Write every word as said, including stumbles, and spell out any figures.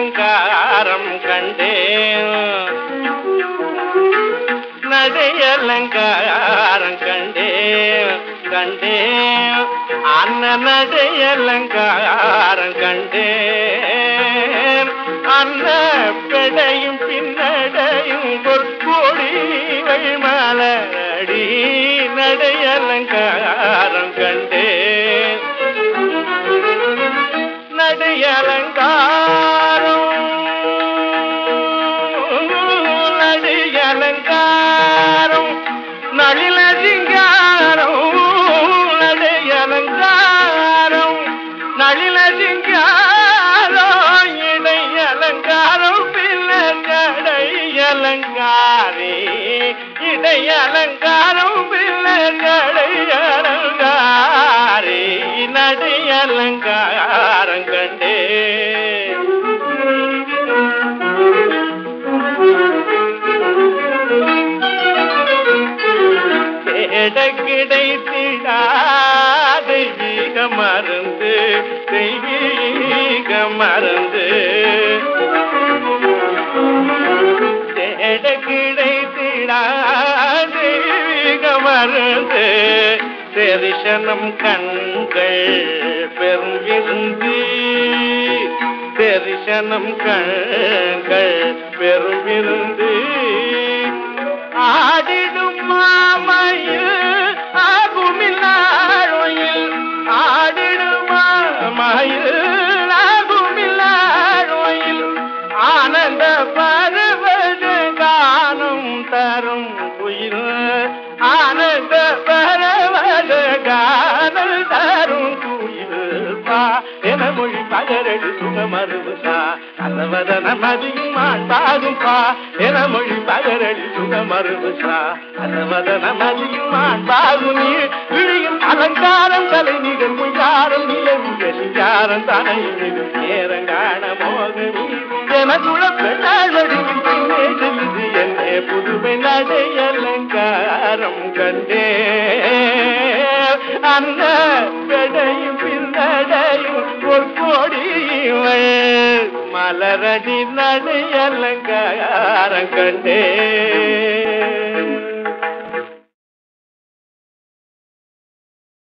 நடையலங்காரம் கண்டேன் நடையலங்காரம் கண்டேன் கண்டேன் அன்ன நடையலங்காரம் கண்டேன் அன்ன பெடையும் பின்னடையும் பொற்கோடி மலரடி நடையலங்காரம் கண்டேன் நடையலங்காரம் நடையலங்காரம் நளின சிங்காரம் நடையலங்காரம் நளின சிங்காரம் இடையலங்காரம் பிள்ளையலங்காரி இடையலங்காரம் பிள்ளையலங்காரி நடையலங்காரம் கண்டே கிடைத்திடா தெய்வீக மருந்து தெய்வீக மருந்து கிடைத்திடா தெய்வீக மருந்து தெரிசனம் கண்கள் பெரும் விருந்து தெரிசனம் கண்கள் பெரும் விருந்து ஆடிடும் மாமையில் ஆகுமில்லாழோயில் ஆடிடும் மாமையில் ஆகுமில்லாழோயில் ஆனந்த பரவத கானம் தரும் குயில் ஆனந்த பரவத கானம் தரும் குயில் பா என மொழி பகரடி சுகமருசா அலவதன மதியும் மாண்பாகும் பா என மொழி பகரடி சுகமருசா அலவதன மதியும் மாண்பாகும் நீ விழியும் அலங்காரம் கலை நிகழ் முயாரம் நிலவிய சிங்காரம் தனை நேரங்காண மோகமீ என குழப்படியும் பின்னே செல்லுது என்னே புதுமை நடையலங்காரம் கண்டே அந்த பெடையும் பின்னடையும் ஒரு கோடியும் மலரடி நடையலங்காரம் கண்டே